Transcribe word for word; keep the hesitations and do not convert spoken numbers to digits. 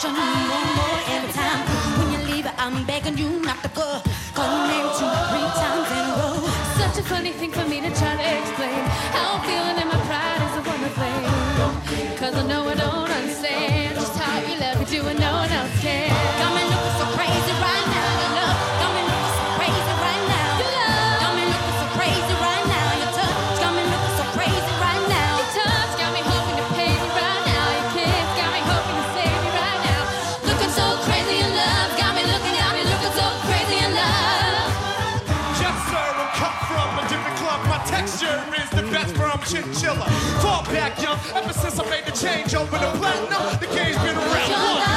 more, more, more every time. When you leave, I'm begging you not to go. Call your name two, three times in a row. Such a funny thing for me to try to explain. How I'm feeling and my pride is a wonder thing. Cause I know I don't understand just how you love me do and no one else can. Got me looking so crazy right now, your love. Got me looking so crazy right now. Your love. Got me looking so crazy right now. Your touch got me looking so crazy right now. Your touch got me hoping to pay me right now. Your kiss got me hoping to save me right now. Looking so crazy in love. Got me looking, got me looking so crazy in love. Yes, sir, I'm cut from a different club. My texture is the best from chinchilla. Fall back young, ever since I made the change over the platinum, the game's been around.